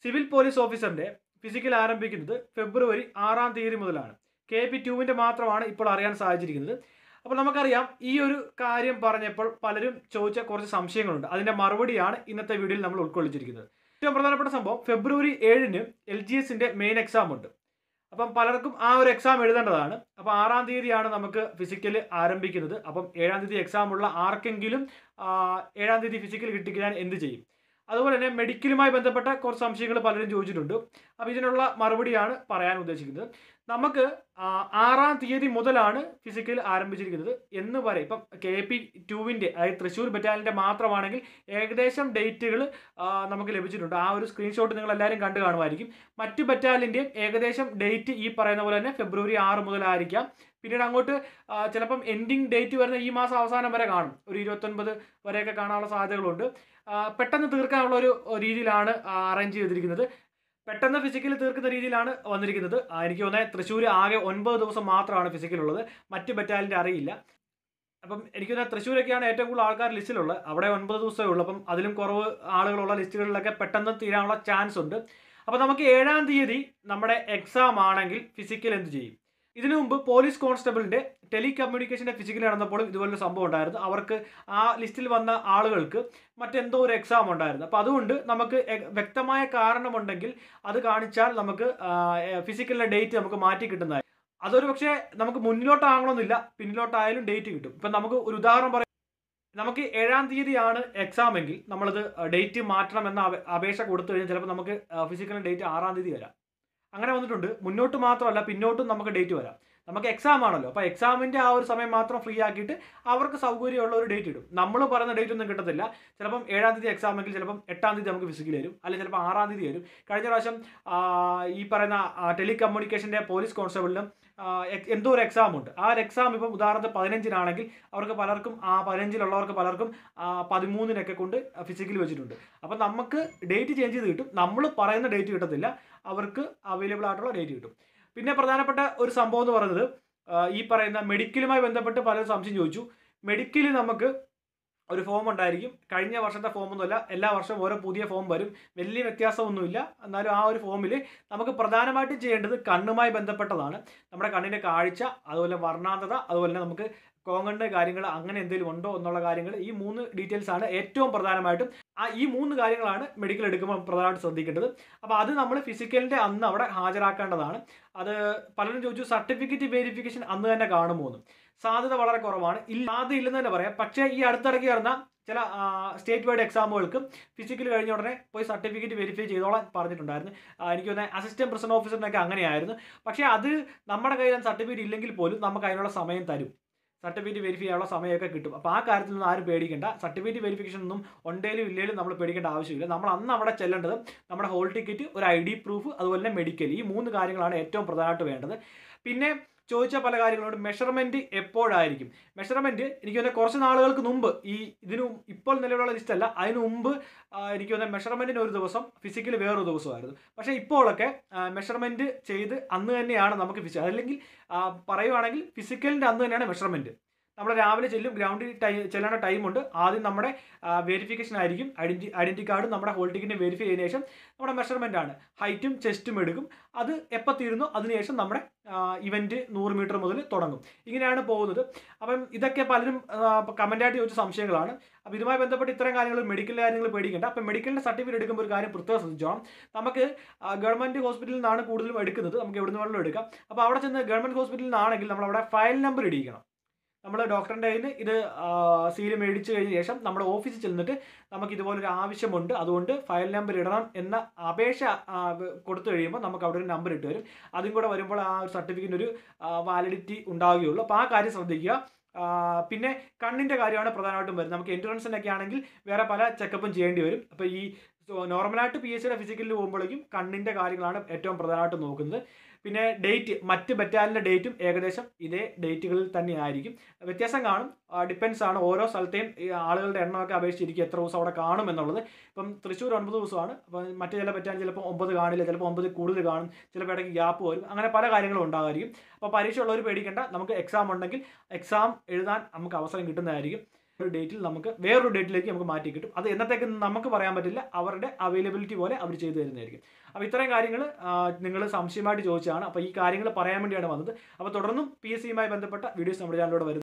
Civil police ഓഫീസറിന്റെ physical ആരംഭിക്കുന്നത് ഫെബ്രുവരി 6-ാം തീയതി മുതലാണ്. KP2 മാത്രമാണ് ഇപ്പോൾ അറിയാൻ സാധിച്ചിരിക്കുന്നത്. അപ്പോൾ നമുക്കറിയാം, ഈ ഒരു കാര്യം പറഞ്ഞപ്പോൾ പലരും ചോദിച്ച കുറച്ച് സംശയങ്ങളുണ്ട്. അതിന്റെ മറുപടിയാണ് ഇന്നത്തെ വീഡിയോയിൽ നമ്മൾ ഉൾക്കൊള്ളിച്ചിരിക്കുന്നത്. ഏറ്റവും പ്രധാനപ്പെട്ട സംഭവം, ഫെബ്രുവരി 7-ന് LGSന്റെ മെയിൻ എക്സാം ഉണ്ട്. അപ്പം പലർക്കും ആ ഒരു എക്സാം എഴുതേണ്ടതാണ്. അപ്പോൾ 6-ാം തീയതിയാണ് നമുക്ക് ഫിസിക്കൽ ആരംഭിക്കുന്നത്. അപ്പം 7-ാം തീയതി എക്സാം ഉള്ള ആർക്കെങ്കിലും 7-ാം തീയതി ഫിസിക്കൽ കിട്ടിക്കാൻ എന്ത് ചെയ്യും? അതുപോലെ തന്നെ മെഡിക്കലുമായി ബന്ധപ്പെട്ട കുറച്ച് സംശയങ്ങൾ പലരും ചോദിച്ചിട്ടുണ്ട്. അപ്പോൾ ഇതിനുള്ള മറുപടിയാണ് പറയാൻ ഉദ്ദേശിക്കുന്നത്. നമുക്ക് 6-ാം തീയതി മുതലാണ് ഫിസിക്കൽ ആരംഭിച്ചിരിക്കുന്നത് എന്ന് വരെ. ഇപ്പം KP2 അതായത് തൃശ്ശൂർ ബറ്റാലിയൻ്റെ മാത്രമാണെങ്കിൽ ഏകദേശം ഡേറ്റുകൾ നമുക്ക് ലഭിച്ചിട്ടുണ്ട്. ആ ഒരു സ്ക്രീൻഷോട്ട് നിങ്ങൾ എല്ലാവരും കണ്ടു കാണുമായിരിക്കും. മറ്റ് ബറ്റാലിയൻ്റെയും ഏകദേശം ഡേറ്റ് ഈ പറയുന്ന പോലെ തന്നെ ഫെബ്രുവരി 6 മുതലായിരിക്കാം. പിന്നീട് അങ്ങോട്ട് ചിലപ്പം എൻഡിങ് ഡേറ്റ് വരുന്ന ഈ മാസം അവസാനം വരെ കാണും. ഒരു 29 വരെയൊക്കെ കാണാനുള്ള സാധ്യതകളുണ്ട്. പെട്ടെന്ന് തീർക്കാനുള്ള ഒരു രീതിയിലാണ് അറേഞ്ച് ചെയ്തിരിക്കുന്നത്. പെട്ടെന്ന് ഫിസിക്കൽ തീർക്കുന്ന രീതിയിലാണ് വന്നിരിക്കുന്നത്. എനിക്ക് തോന്നുന്നത് തൃശ്ശൂർ ആകെ 9 ദിവസം മാത്രമാണ് ഫിസിക്കൽ ഉള്ളത്. മറ്റ് ബറ്റാലിയൻ്റെ അറിയില്ല. അപ്പം എനിക്ക് തോന്നുന്നത് തൃശ്ശൂരൊക്കെയാണ് ഏറ്റവും കൂടുതൽ ആൾക്കാർ ലിസ്റ്റിലുള്ളത്. അവിടെ 9 ദിവസമേ ഉള്ളൂ. അപ്പം അതിലും കുറവ് ആളുകളുള്ള ലിസ്റ്റുകളിലൊക്കെ പെട്ടെന്ന് തീരാനുള്ള ചാൻസ് ഉണ്ട്. അപ്പോൾ നമുക്ക് 7-ാം തീയതി നമ്മുടെ എക്സാം ആണെങ്കിൽ ഫിസിക്കൽ എന്ത് ചെയ്യും? ഇതിനു മുമ്പ് പോലീസ് കോൺസ്റ്റബിളിൻ്റെ ടെലികമ്മ്യൂണിക്കേഷൻ്റെ ഫിസിക്കൽ നടന്നപ്പോഴും ഇതുപോലൊരു സംഭവം ഉണ്ടായിരുന്നു. അവർക്ക് ആ ലിസ്റ്റിൽ വന്ന ആളുകൾക്ക് മറ്റെന്തോ ഒരു എക്സാം ഉണ്ടായിരുന്നു. അപ്പോൾ അതുകൊണ്ട് നമുക്ക് വ്യക്തമായ കാരണമുണ്ടെങ്കിൽ അത് കാണിച്ചാൽ നമുക്ക് ഫിസിക്കലിൻ്റെ ഡേറ്റ് നമുക്ക് മാറ്റി കിട്ടുന്നതായി. അതൊരു പക്ഷേ നമുക്ക് മുന്നിലോട്ടാകണമെന്നില്ല, പിന്നിലോട്ടായാലും ഡേറ്റ് കിട്ടും. ഇപ്പം നമുക്ക് ഒരു ഉദാഹരണം പറയാം. നമുക്ക് 7-ാം തീയതിയാണ് എക്സാം എങ്കിൽ നമ്മളത് ഡേറ്റ് മാറ്റണമെന്ന അപേക്ഷ കൊടുത്തു കഴിഞ്ഞാൽ ചിലപ്പോൾ നമുക്ക് ഫിസിക്കലിൻ്റെ ഡേറ്റ് 6-ാം തീയതി വരാം. അങ്ങനെ വന്നിട്ടുണ്ട്. മുന്നോട്ട് മാത്രമല്ല പിന്നോട്ടും നമുക്ക് ഡേറ്റ് വരാം. നമുക്ക് എക്സാം ആണല്ലോ. അപ്പോൾ എക്സാമിൻ്റെ ആ ഒരു സമയം മാത്രം ഫ്രീ ആക്കിയിട്ട് അവർക്ക് സൗകര്യമുള്ള ഒരു ഡേറ്റ് ഇടും. നമ്മൾ പറയുന്ന ഡേറ്റ് ഒന്നും കിട്ടത്തില്ല. ചിലപ്പം 7-ാം തീയതി എക്സാം എങ്കിൽ ചിലപ്പം 8-ാം തീയതി നമുക്ക് ഫിസിക്കൽ വരും, അല്ലെങ്കിൽ ചിലപ്പോൾ 6-ാം തീയതി വരും. കഴിഞ്ഞ പ്രാവശ്യം ഈ പറയുന്ന ടെലികമ്മ്യൂണിക്കേഷൻ്റെ പോലീസ് കോൺസ്റ്റബിളിനും എന്തോ ഒരു എക്സാം ഉണ്ട്. ആ ഒരു എക്സാം ഇപ്പം ഉദാഹരണത്തിന് 15-നാണെങ്കിൽ അവർക്ക് പലർക്കും 15-ലുള്ളവർക്ക് പലർക്കും 13-നൊക്കെ കൊണ്ട് ഫിസിക്കൽ വെച്ചിട്ടുണ്ട്. അപ്പം നമുക്ക് ഡേറ്റ് ചേഞ്ച് ചെയ്ത് കിട്ടും. നമ്മൾ പറയുന്ന ഡേറ്റ് കിട്ടത്തില്ല, അവർക്ക് അവൈലബിൾ ആയിട്ടുള്ള ഡേറ്റ് കിട്ടും. പിന്നെ പ്രധാനപ്പെട്ട ഒരു സംഭവം എന്ന് പറയുന്നത്, ഈ പറയുന്ന മെഡിക്കലുമായി ബന്ധപ്പെട്ട് പലരും സംശയം ചോദിച്ചു. മെഡിക്കൽ നമുക്ക് ഒരു ഫോം ഉണ്ടായിരിക്കും. കഴിഞ്ഞ വർഷത്തെ ഫോമൊന്നുമല്ല, എല്ലാ വർഷവും ഓരോ പുതിയ ഫോം വരും. വലിയ വ്യത്യാസമൊന്നുമില്ല. എന്നാലും ആ ഒരു ഫോമിൽ നമുക്ക് പ്രധാനമായിട്ടും ചെയ്യേണ്ടത് കണ്ണുമായി ബന്ധപ്പെട്ടതാണ്. നമ്മുടെ കണ്ണിൻ്റെ കാഴ്ച, അതുപോലെ വർണ്ണാന്തത, അതുപോലെ തന്നെ നമുക്ക് കോങ്ങണ്ണ് കാര്യങ്ങൾ അങ്ങനെ എന്തെങ്കിലും ഉണ്ടോ എന്നുള്ള കാര്യങ്ങൾ, ഈ 3 ഡീറ്റെയിൽസ് ആണ് ഏറ്റവും പ്രധാനമായിട്ടും. ഈ 3 കാര്യങ്ങളാണ് മെഡിക്കൽ എടുക്കുമ്പോൾ പ്രധാനമായിട്ട് ശ്രദ്ധിക്കേണ്ടത്. അപ്പോൾ അത് നമ്മൾ ഫിസിക്കലിൻ്റെ അന്ന് അവിടെ ഹാജരാക്കേണ്ടതാണ്. അത് പലരും ചോദിച്ചു, സർട്ടിഫിക്കറ്റ് വെരിഫിക്കേഷൻ അന്ന് തന്നെ കാണുമോ എന്ന്. സാധ്യത വളരെ കുറവാണ്. ഇല്ലെന്ന് തന്നെ പറയാം. പക്ഷേ ഈ അടുത്തിടയ്ക്ക് വരുന്ന ചില സ്റ്റേറ്റ് വൈഡ് എക്സാമുകൾക്ക് ഫിസിക്കൽ കഴിഞ്ഞ ഉടനെ പോയി സർട്ടിഫിക്കറ്റ് വെരിഫൈ ചെയ്തോളാൻ പറഞ്ഞിട്ടുണ്ടായിരുന്നു. എനിക്ക് തോന്നുന്നത് അസിസ്റ്റന്റ് പ്രസിഡന്റ് ഓഫീസറിനൊക്കെ അങ്ങനെയായിരുന്നു. പക്ഷേ അത് നമ്മുടെ കയ്യിൽ സർട്ടിഫിക്കറ്റ് ഇല്ലെങ്കിൽ പോലും നമുക്ക് അതിനുള്ള സമയം തരും. സർട്ടിഫിക്കറ്റ് വെരിഫൈ ചെയ്യാനുള്ള സമയമൊക്കെ കിട്ടും. അപ്പോൾ ആ കാര്യത്തിൽ നിന്ന് ആരും പേടിക്കേണ്ട. സർട്ടിഫിക്കറ്റ് വെരിഫിക്കേഷൻ ഒന്നും ഉണ്ടെങ്കിലും ഇല്ലെങ്കിലും നമ്മൾ പേടിക്കേണ്ട ആവശ്യമില്ല. നമ്മൾ അന്ന് അവിടെ ചെല്ലേണ്ടത് നമ്മുടെ ഹോൾ ടിക്കറ്റ്, ഒരു ID പ്രൂഫ്, അതുപോലെ തന്നെ മെഡിക്കൽ, ഈ 3 കാര്യങ്ങളാണ് ഏറ്റവും പ്രധാനമായിട്ട് വേണ്ടത്. പിന്നെ ചോദിച്ച പല കാര്യങ്ങളുണ്ട്. മെഷർമെൻറ്റ് എപ്പോഴായിരിക്കും? മെഷർമെൻറ്റ് എനിക്ക് തോന്നുന്നത് കുറച്ച് നാളുകൾക്ക് മുമ്പ്, ഇപ്പോൾ നിലവിലുള്ള ലിസ്റ്റല്ല, അതിന് മുമ്പ് എനിക്ക് തോന്നുന്നത് മെഷർമെൻറ്റിന് ഒരു ദിവസം, ഫിസിക്കൽ വേറൊരു ദിവസമായിരുന്നു. പക്ഷേ ഇപ്പോഴൊക്കെ മെഷർമെൻറ്റ് ചെയ്ത് അന്ന് തന്നെയാണ് നമുക്ക് അല്ലെങ്കിൽ പറയുവാണെങ്കിൽ ഫിസിക്കലിൻ്റെ അന്ന് തന്നെയാണ് മെഷർമെൻറ്റ്. നമ്മൾ രാവിലെ ചെല്ലും, ഗ്രൗണ്ടിൽ ചെല്ലേണ്ട ടൈമുണ്ട്. ആദ്യം നമ്മുടെ വെരിഫിക്കേഷൻ ആയിരിക്കും. ഐഡൻറ്റി കാർഡും നമ്മുടെ ഹോൾ ടിക്കറ്റിനെ വെരിഫൈ ചെയ്തതിനു ശേഷം നമ്മുടെ മെഷർമെൻ്റ് ആണ്. ഹൈറ്റും ചെസ്റ്റും എടുക്കും. അത് എപ്പോൾ തീരുന്നു അതിനുശേഷം നമ്മുടെ ഇവൻറ്റ് 100 മീറ്റർ മുതൽ തുടങ്ങും. ഇങ്ങനെയാണ് പോകുന്നത്. അപ്പം ഇതൊക്കെ പലരും കമൻ്റായിട്ട് ചോദിച്ച സംശയങ്ങളാണ്. അപ്പോൾ ഇതുമായി ബന്ധപ്പെട്ട് ഇത്തരം കാര്യങ്ങൾ, മെഡിക്കൽ കാര്യങ്ങൾ പേടിക്കേണ്ട. അപ്പം മെഡിക്കലിൻ്റെ സർട്ടിഫിക്കറ്റ് എടുക്കുമ്പോൾ ഒരു കാര്യം പ്രത്യേകം ശ്രദ്ധിച്ചോണം. നമുക്ക് ഗവൺമെൻറ് ഹോസ്പിറ്റലിൽ നിന്നാണ് കൂടുതലും എടുക്കുന്നത്. നമുക്ക് എവിടെ നിന്ന് വേണമെങ്കിലും എടുക്കാം. അപ്പോൾ അവിടെ ചെന്ന് ഗവൺമെൻറ് ഹോസ്പിറ്റലിൽ നിന്നാണെങ്കിൽ നമ്മളവിടെ ഫയൽ നമ്പർ ഇടിയിക്കണം. നമ്മൾ ഡോക്ടറിൻ്റെ കയ്യിൽ ഇത് സീല് മേടിച്ച് കഴിഞ്ഞ ശേഷം നമ്മുടെ ഓഫീസിൽ ചെന്നിട്ട് നമുക്ക് ഇതുപോലൊരു ആവശ്യമുണ്ട്, അതുകൊണ്ട് ഫയൽ നമ്പർ ഇടണം എന്ന അപേക്ഷ കൊടുത്തു കഴിയുമ്പോൾ നമുക്ക് അവിടെ ഒരു നമ്പർ ഇട്ട് വരും. അതും കൂടെ വരുമ്പോൾ ആ ഒരു സർട്ടിഫിക്കറ്റിന് ഒരു വാലിഡിറ്റി ഉണ്ടാവുകയുള്ളൂ. അപ്പോൾ ആ കാര്യം ശ്രദ്ധിക്കുക. പിന്നെ കണ്ണിൻ്റെ കാര്യമാണ് പ്രധാനമായിട്ടും വരുന്നത്. നമുക്ക് എൻട്രൻസിനൊക്കെ ആണെങ്കിൽ വേറെ പല ചെക്കപ്പും ചെയ്യേണ്ടി വരും. അപ്പോൾ ഈ നോർമലായിട്ട് PSCയുടെ ഫിസിക്കലിൽ പോകുമ്പോഴേക്കും കണ്ണിൻ്റെ കാര്യങ്ങളാണ് ഏറ്റവും പ്രധാനമായിട്ട് നോക്കുന്നത്. പിന്നെ ഡേറ്റ്, മറ്റ് ബറ്റാലിൻ്റെ ഡേറ്റും ഏകദേശം ഇതേ ഡേറ്റുകളിൽ തന്നെ ആയിരിക്കും. വ്യത്യാസം കാണും. ഡിപ്പെൻസ് ആണ് ഓരോ സ്ഥലത്തെയും ആളുകളുടെ എണ്ണമൊക്കെ അപേക്ഷിച്ചിരിക്കും എത്ര ദിവസം അവിടെ കാണും എന്നുള്ളത്. ഇപ്പം തൃശ്ശൂർ 9 ദിവസമാണ്. അപ്പം മറ്റു ചില ബറ്റാലിയൻ ചിലപ്പോൾ 9 കാണില്ല, ചിലപ്പോൾ 9 കൂടുതൽ കാണും, ചിലപ്പോൾ ഇടയ്ക്ക് ഗ്യാപ്പ് വരും. അങ്ങനെ പല കാര്യങ്ങളും ഉണ്ടാകുമായിരിക്കും. അപ്പോൾ പരീക്ഷ ഉള്ളവർ പേടിക്കേണ്ട. നമുക്ക് എക്സാം ഉണ്ടെങ്കിൽ എക്സാം എഴുതാൻ നമുക്ക് അവസരം കിട്ടുന്നതായിരിക്കും. ഒരു ഡേറ്റിൽ നമുക്ക് വേറൊരു ഡേറ്റിലേക്ക് നമുക്ക് മാറ്റി കിട്ടും. അത് എന്നത്തേക്ക് നമുക്ക് പറയാൻ പറ്റില്ല. അവരുടെ അവൈലബിലിറ്റി പോലെ അവർ ചെയ്തു തരുന്നതായിരിക്കും. അപ്പോൾ ഇത്രയും കാര്യങ്ങൾ നിങ്ങൾ സംശയമായിട്ട് ചോദിച്ചതാണ്. അപ്പോൾ ഈ കാര്യങ്ങൾ പറയാൻ വേണ്ടിയാണ് വന്നത്. അപ്പോൾ തുടർന്നും PSCയുമായി ബന്ധപ്പെട്ട വീഡിയോസ് നമ്മുടെ ചാനലിലൂടെ വരുന്നത്.